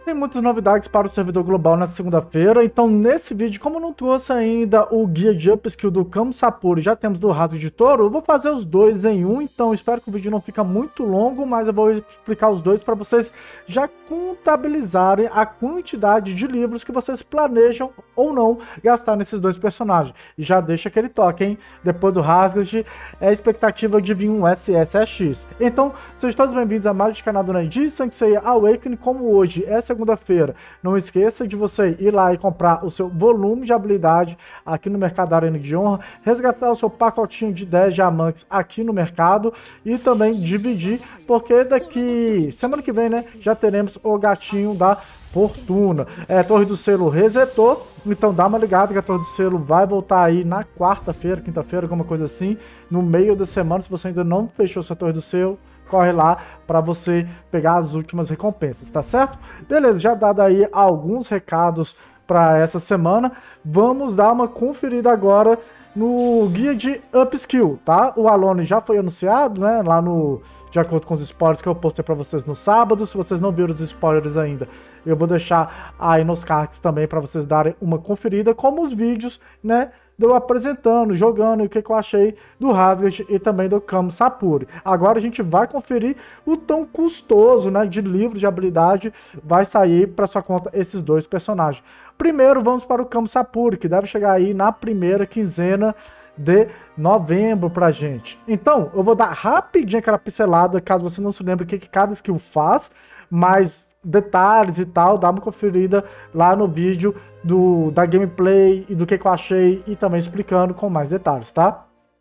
Tem muitas novidades para o servidor global na segunda-feira, então nesse vídeo, como eu não trouxe ainda o guia de upskill do Kamo Sapuri, já temos do Rasgo de Touro, eu vou fazer os dois em um, então espero que o vídeo não fique muito longo, mas eu vou explicar os dois para vocês já contabilizarem a quantidade de livros que vocês planejam ou não gastar nesses dois personagens. E já deixa aquele toque, hein? Depois do Rasgad, é a expectativa de vir um SSX. Então, sejam todos bem-vindos a mais um canal do Nandi Sansei Awakening. Como hoje é segunda-feira, não esqueça de você ir lá e comprar o seu volume de habilidade aqui no mercado da Arena de Honra, resgatar o seu pacotinho de 10 diamantes aqui no mercado e também dividir, porque daqui semana que vem, né, já teremos o gatinho da fortuna. Torre do Selo resetou, então dá uma ligada que a Torre do Selo vai voltar aí na quarta-feira, quinta-feira, alguma coisa assim, no meio da semana. Se você ainda não fechou sua Torre do Selo, corre lá para você pegar as últimas recompensas, tá certo? Beleza, já dado aí alguns recados para essa semana, vamos dar uma conferida agora no guia de upskill, tá? O Alone já foi anunciado, né, lá no, de acordo com os spoilers que eu postei para vocês no sábado. Se vocês não viram os spoilers ainda, eu vou deixar aí nos cards também para vocês darem uma conferida, como os vídeos, né, eu apresentando, jogando, o que eu achei do Rasgad e também do Kamo Sapuri. Agora a gente vai conferir o tão custoso, né, de livros de habilidade vai sair para sua conta esses dois personagens. Primeiro vamos para o Kamo Sapuri, que deve chegar aí na primeira quinzena de novembro pra gente. Então, eu vou dar rapidinho aquela pincelada, caso você não se lembre o que cada skill faz, mas detalhes e tal, dá uma conferida lá no vídeo da gameplay e do que eu achei e também explicando com mais detalhes, tá?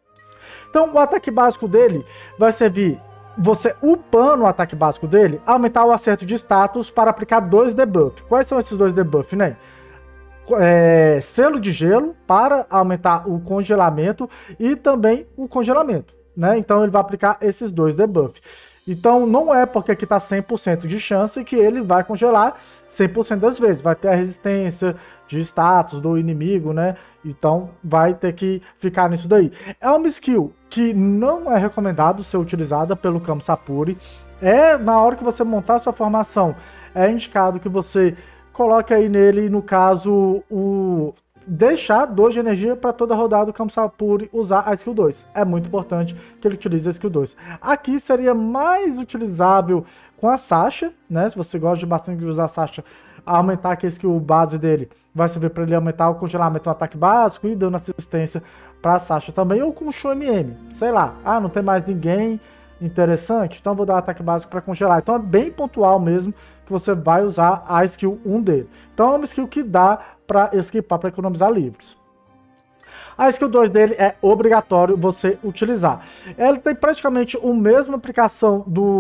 Então, o ataque básico dele vai servir, você upando o ataque básico dele, aumentar o acerto de status para aplicar 2 debuffs. Quais são esses 2 debuffs, né? Selo de gelo para aumentar o congelamento e também o congelamento, né? Então ele vai aplicar esses 2 debuffs. Então não é porque aqui tá 100% de chance que ele vai congelar 100% das vezes. Vai ter a resistência de status do inimigo, né? Então vai ter que ficar nisso daí. É uma skill que não é recomendado ser utilizada pelo Kamo Sapuri. Na hora que você montar sua formação, é indicado que você coloque aí nele, no caso, deixar 2 de energia para toda rodada do Kamo Sapuri usar a skill 2. É muito importante que ele utilize a skill 2. Aqui seria mais utilizável com a Sasha, né? Se você gosta de bastante de usar a Sasha, aumentar aqui a skill base dele, vai servir para ele aumentar o congelamento no ataque básico e dando assistência para a Sasha também, ou com o Shu MM, sei lá. Não tem mais ninguém interessante, então vou dar ataque básico para congelar. Então é bem pontual mesmo que você vai usar a skill 1 dele. Então é uma skill que dá para esquipar, para economizar livros. A skill 2 dele é obrigatório você utilizar. Ela tem praticamente a mesma aplicação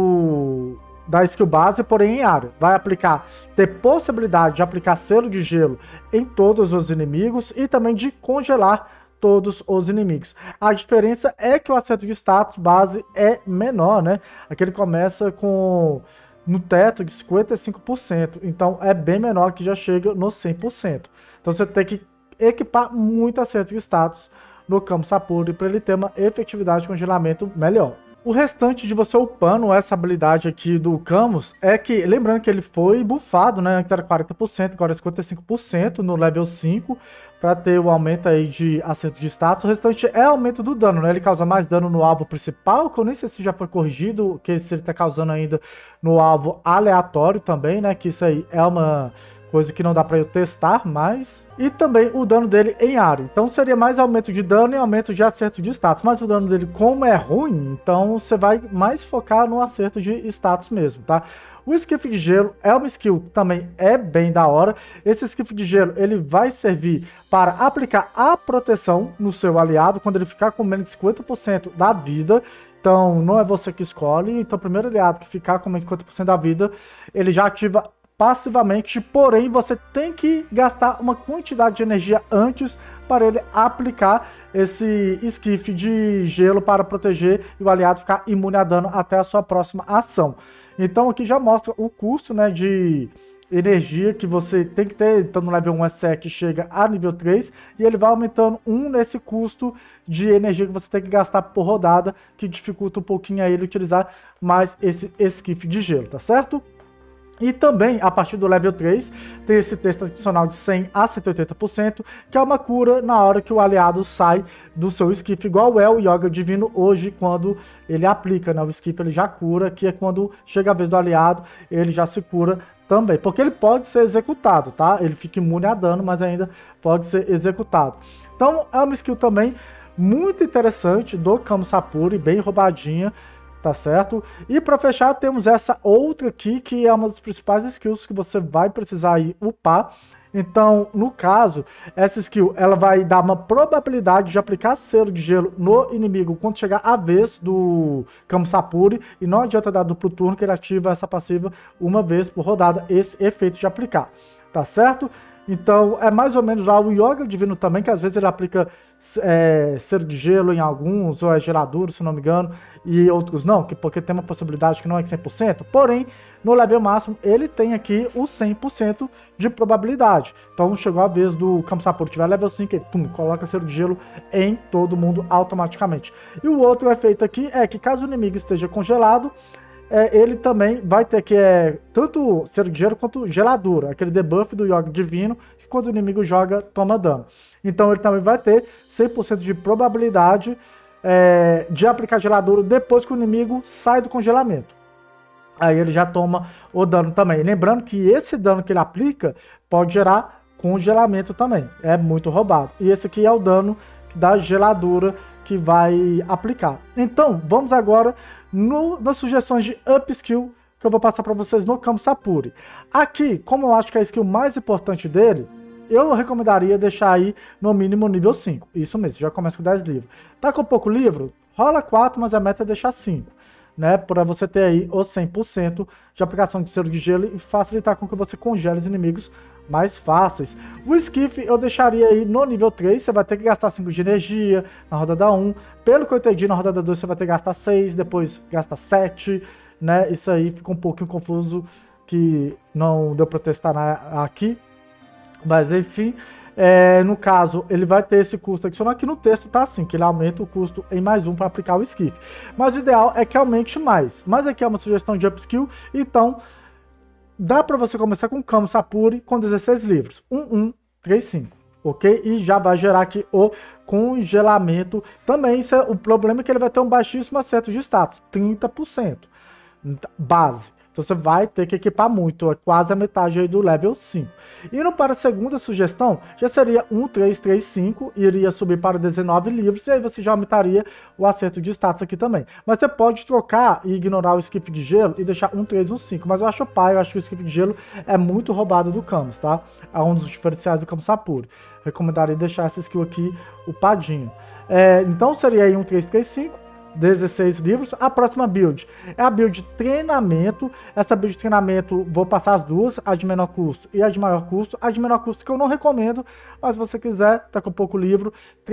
da skill base, porém em área. Vai ter possibilidade de aplicar selo de gelo em todos os inimigos e também de congelar todos os inimigos. A diferença é que o acerto de status base é menor, né? Aqui ele começa no teto de 55%, então é bem menor, que já chega no 100%. Então você tem que equipar muito acerto de status no Kamo Sapuri para ele ter uma efetividade de congelamento melhor. O restante de você upando essa habilidade aqui do Camus é que, lembrando que ele foi buffado, né? Antes era 40%, agora é 55% no level 5, para ter o aumento aí de acerto de status. O restante é aumento do dano, né? Ele causa mais dano no alvo principal, que eu nem sei se já foi corrigido, que se ele tá causando ainda no alvo aleatório também, né? Que isso aí é uma coisa que não dá para eu testar mais. E também o dano dele em área. Então seria mais aumento de dano e aumento de acerto de status. Mas o dano dele, como é ruim, então você vai mais focar no acerto de status mesmo, tá? O esquife de gelo é uma skill que também é bem da hora. Esse esquife de gelo, ele vai servir para aplicar a proteção no seu aliado quando ele ficar com menos de 50% da vida. Então não é você que escolhe. Então o primeiro aliado que ficar com menos de 50% da vida, ele já ativa passivamente, porém você tem que gastar uma quantidade de energia antes para ele aplicar esse esquife de gelo para proteger e o aliado ficar imune a dano até a sua próxima ação. Então aqui já mostra o custo, né, de energia que você tem que ter. Então no level 1 é SEC, chega a nível 3 e ele vai aumentando 1 nesse custo de energia que você tem que gastar por rodada, que dificulta um pouquinho a ele utilizar mais esse esquife de gelo, tá certo? E também, a partir do level 3, tem esse texto adicional de 100 a 180%, que é uma cura na hora que o aliado sai do seu esquife, igual é o Yoga Divino hoje, quando ele aplica, né? O esquife ele já cura, que é quando chega a vez do aliado, ele já se cura também. Porque ele pode ser executado, tá? Ele fica imune a dano, mas ainda pode ser executado. Então, é uma skill também muito interessante do Kamo Sapuri, bem roubadinha, tá certo? E para fechar, temos essa outra aqui, que é uma das principais skills que você vai precisar aí upar. Então, no caso, essa skill, ela vai dar uma probabilidade de aplicar selo de gelo no inimigo quando chegar a vez do Kamo Sapuri, e não adianta dar duplo turno que ele ativa essa passiva uma vez por rodada, esse efeito de aplicar, tá certo? Então, é mais ou menos lá o Yoga Divino também, que às vezes ele aplica selo de gelo em alguns, ou é geladura, se não me engano, e outros não, porque tem uma possibilidade que não é 100%, porém, no level máximo, ele tem aqui o 100% de probabilidade. Então, chegou a vez do Kamo Sapuri tiver level 5, ele coloca selo de gelo em todo mundo automaticamente. E o outro efeito aqui é que caso o inimigo esteja congelado, ele também vai ter que tanto selo de gelo quanto geladura, aquele debuff do Yoga Divino, que quando o inimigo joga, toma dano. Então ele também vai ter 100% de probabilidade de aplicar geladura depois que o inimigo sai do congelamento. Aí ele já toma o dano também. Lembrando que esse dano que ele aplica pode gerar congelamento também. É muito roubado. E esse aqui é o dano da geladura que vai aplicar. Então, vamos agora nas sugestões de up skill que eu vou passar para vocês no Kamo Sapuri. Aqui, como eu acho que é a skill mais importante dele, eu recomendaria deixar aí no mínimo nível 5. Isso mesmo, já começa com 10 livros. Tá com pouco livro? Rola 4, mas a meta é deixar 5. Né, para você ter aí os 100% de aplicação de selo de gelo e facilitar com que você congele os inimigos mais fáceis. O esquife eu deixaria aí no nível 3, você vai ter que gastar 5 de energia na rodada 1. Pelo que eu entendi, na rodada 2 você vai ter que gastar 6, depois gasta 7, né? Isso aí fica um pouquinho confuso, que não deu para testar aqui. Mas enfim, no caso, ele vai ter esse custo adicional. Aqui no texto tá assim, que ele aumenta o custo em mais 1 para aplicar o esquife. Mas o ideal é que aumente mais. Mas aqui é uma sugestão de up skill, então dá para você começar com o Kamo Sapuri com 16 livros. 1135, ok? E já vai gerar aqui o congelamento. Também o problema é que ele vai ter um baixíssimo acerto de status, 30%. Base. Então você vai ter que equipar muito, é quase a metade aí do level 5. Indo para a segunda sugestão, já seria 1335, iria subir para 19 livros, e aí você já aumentaria o acerto de status aqui também. Mas você pode trocar e ignorar o skip de gelo e deixar 1315, mas eu acho pai, eu acho que o skip de gelo é muito roubado do Kamos, tá? É um dos diferenciais do Kamo Sapuri. Recomendaria deixar essa skill aqui upadinho. Então seria aí 1335. 16 livros. A próxima build é a build de treinamento. Essa build de treinamento, vou passar as duas, a de menor custo e a de maior custo. A de menor custo que eu não recomendo, mas se você quiser, tá com pouco livro,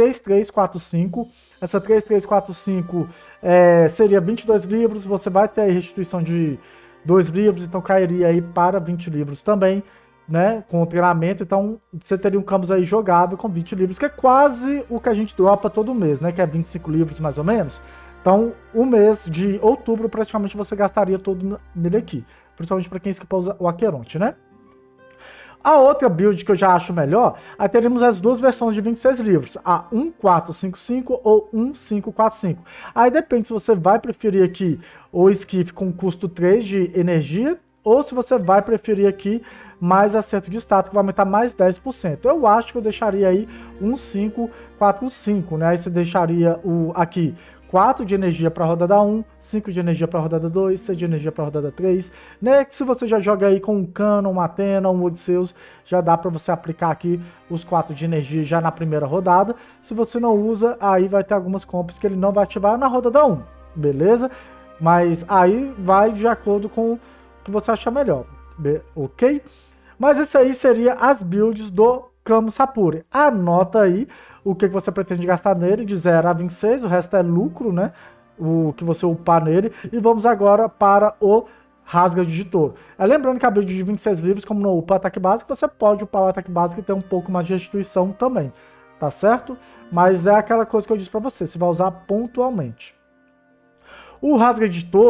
3345. Essa 3345 seria 22 livros, você vai ter a restituição de 2 livros, então cairia aí para 20 livros também, né, com o treinamento. Então você teria um Kamos aí jogável com 20 livros, que é quase o que a gente dropa todo mês, né, que é 25 livros mais ou menos. Então, o mês de outubro, praticamente, você gastaria todo nele aqui. Principalmente para quem esquipa o Aqueronte, né? A outra build que eu já acho melhor, aí teremos as duas versões de 26 livros. A 1455 ou 1545. Aí depende se você vai preferir aqui o esquife com custo 3 de energia, ou se você vai preferir aqui mais acerto de status, que vai aumentar mais 10%. Eu acho que eu deixaria aí 1545, né? Aí você deixaria aqui 4 de energia para a rodada 1, 5 de energia para a rodada 2, 6 de energia para a rodada 3, né? Se você já joga aí com um Cano, um Athena, um Odisseus, já dá para você aplicar aqui os 4 de energia já na primeira rodada. Se você não usa, aí vai ter algumas compras que ele não vai ativar na rodada 1, beleza? Mas aí vai de acordo com o que você achar melhor, ok? Mas isso aí seria as builds do Kamo Sapuri. Anota aí o que você pretende gastar nele, de 0 a 26, o resto é lucro, né? O que você upar nele. E vamos agora para o Rasga de Touro. Lembrando que a build de 26 livros, como não upa ataque básico, você pode upar o ataque básico e ter um pouco mais de restituição também, tá certo? Mas é aquela coisa que eu disse para você vai usar pontualmente. O Rasga de Touro,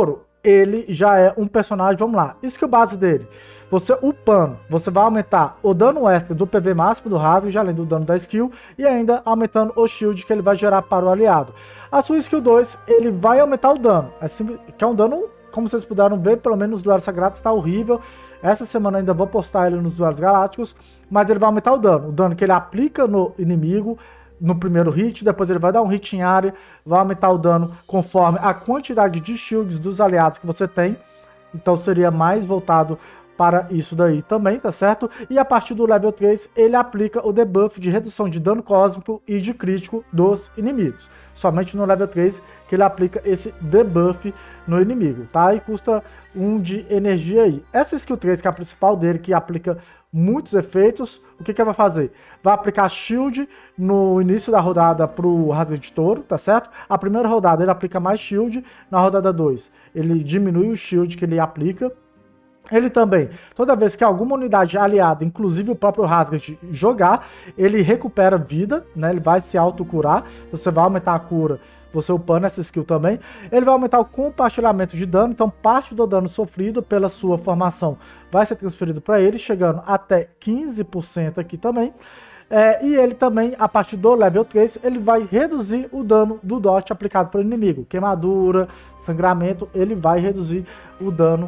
ele já é um personagem, vamos lá, skill base dele. Você upando, você vai aumentar o dano extra do PV máximo do Hazard, além do dano da skill, e ainda aumentando o shield que ele vai gerar para o aliado. A sua skill 2, ele vai aumentar o dano, que é um dano, como vocês puderam ver, pelo menos nos duelos sagrados está horrível. Essa semana ainda vou postar ele nos duelos galácticos, mas ele vai aumentar o dano que ele aplica no inimigo, no primeiro hit, depois ele vai dar um hit em área, vai aumentar o dano conforme a quantidade de shields dos aliados que você tem, então seria mais voltado para isso daí também, tá certo? E a partir do level 3, ele aplica o debuff de redução de dano cósmico e de crítico dos inimigos. Somente no level 3 que ele aplica esse debuff no inimigo, tá? E custa 1 de energia aí. Essa skill 3, que é a principal dele, que aplica muitos efeitos, o que ele vai fazer? Vai aplicar shield no início da rodada pro Rasga de Touro, tá certo? A primeira rodada ele aplica mais shield, na rodada 2 ele diminui o shield que ele aplica. Ele também, toda vez que alguma unidade aliada, inclusive o próprio Hazard, jogar, ele recupera vida, né? Ele vai se autocurar. Você vai aumentar a cura, você upando essa skill também. Ele vai aumentar o compartilhamento de dano, então parte do dano sofrido pela sua formação vai ser transferido para ele, chegando até 15% aqui também. E ele também, a partir do level 3, ele vai reduzir o dano do dot aplicado pelo inimigo. Queimadura, sangramento, ele vai reduzir o dano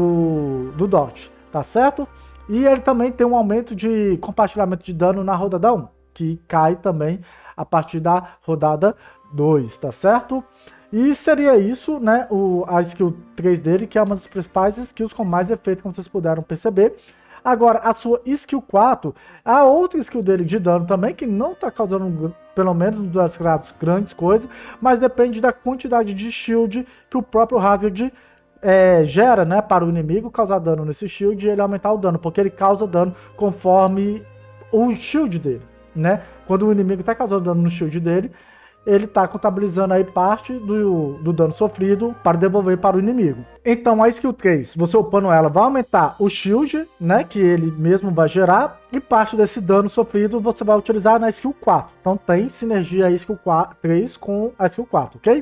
do dot, tá certo? E ele também tem um aumento de compartilhamento de dano na rodada 1, que cai também a partir da rodada 2, tá certo? E seria isso, né, a skill 3 dele, que é uma das principais skills com mais efeito, como vocês puderam perceber. Agora, a sua skill 4, a outra skill dele de dano também, que não tá causando, pelo menos nos duelos sagrados, grandes coisas, mas depende da quantidade de shield que o próprio Hazard gera, né, para o inimigo causar dano nesse shield e ele aumentar o dano, porque ele causa dano conforme o shield dele, né? Quando o inimigo está causando dano no shield dele, ele está contabilizando aí parte do dano sofrido para devolver para o inimigo. Então a skill 3, você upando ela, vai aumentar o shield, né, que ele mesmo vai gerar, e parte desse dano sofrido você vai utilizar na skill 4. Então tem sinergia a skill 3 com a skill 4, ok?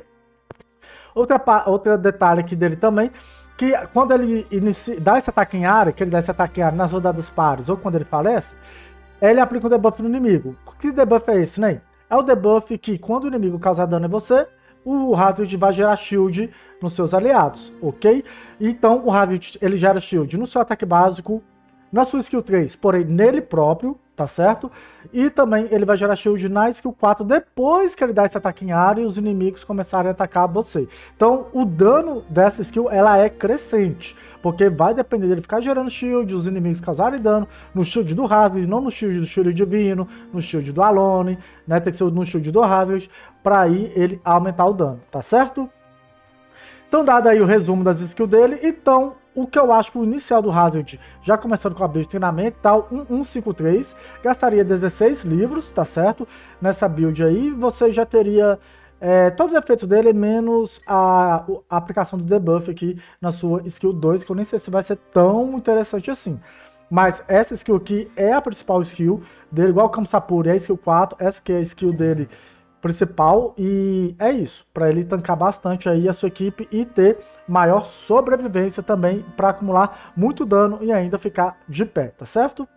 Outro detalhe aqui dele também, que quando ele dá esse ataque em área, que ele dá esse ataque em área nas rodadas pares, ou quando ele falece, ele aplica um debuff no inimigo. Que debuff é esse, né? É o debuff que quando o inimigo causar dano em você, o Hazard vai gerar shield nos seus aliados, ok? Então o Hazard, ele gera shield no seu ataque básico, na sua skill 3, porém nele próprio, tá certo? E também ele vai gerar shield na skill 4 depois que ele dá esse ataque em área e os inimigos começarem a atacar você. Então o dano dessa skill, ela é crescente, porque vai depender dele ficar gerando shield, os inimigos causarem dano no shield do Hazard, não no shield do Shield Divino, no shield do Alone, né? Tem que ser no shield do Hazard, para aí ele aumentar o dano, tá certo? Então, dado aí o resumo das skills dele, então, o que eu acho que o inicial do Hazard, já começando com a build de treinamento e tal, 153, gastaria 16 livros, tá certo? Nessa build aí, você já teria todos os efeitos dele, menos a aplicação do debuff aqui na sua skill 2, que eu nem sei se vai ser tão interessante assim. Mas essa skill aqui é a principal skill dele, igual o Kamsapuri, é a skill 4, essa aqui é a skill dele principal, e é isso, para ele tancar bastante aí a sua equipe e ter maior sobrevivência também para acumular muito dano e ainda ficar de pé, tá certo?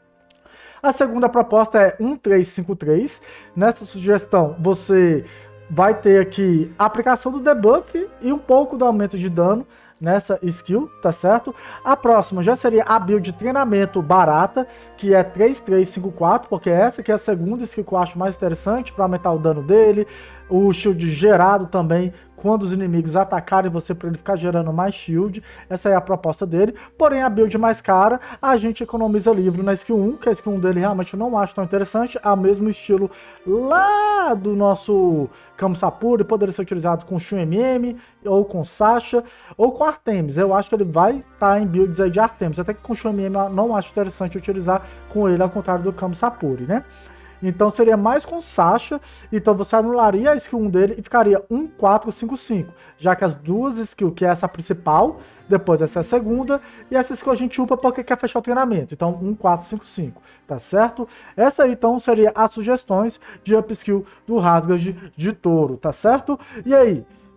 A segunda proposta é 1353. Nessa sugestão você vai ter aqui a aplicação do debuff e um pouco do aumento de dano nessa skill, tá certo? A próxima já seria a build de treinamento barata, que é 3354, porque essa aqui é a segunda skill que eu acho mais interessante para aumentar o dano dele, o shield gerado também quando os inimigos atacarem você, para ele ficar gerando mais shield. Essa é a proposta dele. Porém, a build mais cara, a gente economiza livro na skill 1, que a skill 1 dele realmente eu não acho tão interessante. É o mesmo estilo lá do nosso Kamsapuri, poderia ser utilizado com Shun MM, ou com Sasha, ou com Artemis. Eu acho que ele vai estar em builds aí de Artemis, até que com Shun MM eu não acho interessante utilizar com ele, ao contrário do Kamsapuri, né? Então seria mais com Sasha, então você anularia a skill 1 dele e ficaria 1455, já que as duas skills, que é essa principal, depois essa é a segunda, e essa skill a gente upa porque quer fechar o treinamento, então 1455, tá certo? Essa aí então seria as sugestões de up skill do Rasgard de Touro, tá certo? E aí,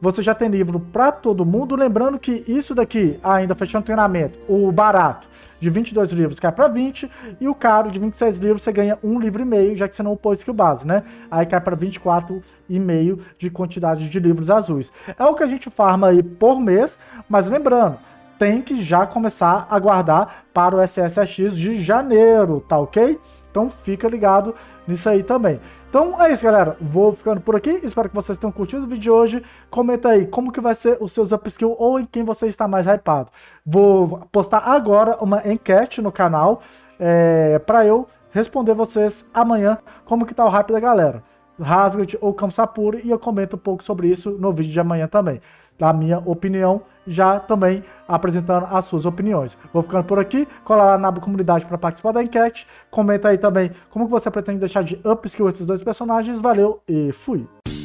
você já tem livro para todo mundo. Lembrando que isso daqui, ainda fechando o treinamento, o barato de 22 livros cai para 20, e o caro de 26 livros você ganha um livro e meio, já que você não upou skill base, né? Aí cai para 24,5 de quantidade de livros azuis. É o que a gente farma aí por mês, mas lembrando, tem que já começar a guardar para o SSX de janeiro, tá ok? Então fica ligado nisso aí também. Então é isso, galera. Vou ficando por aqui. Espero que vocês tenham curtido o vídeo de hoje. Comenta aí como que vai ser os seus upskill ou em quem você está mais hypado. Vou postar agora uma enquete no canal para eu responder vocês amanhã como que tá o hype da galera. Rasgat ou Kamsapuri, e eu comento um pouco sobre isso no vídeo de amanhã também. Da minha opinião, já também apresentando as suas opiniões. Vou ficando por aqui, cola lá na comunidade para participar da enquete, comenta aí também como que você pretende deixar de upskill esses dois personagens. Valeu e fui!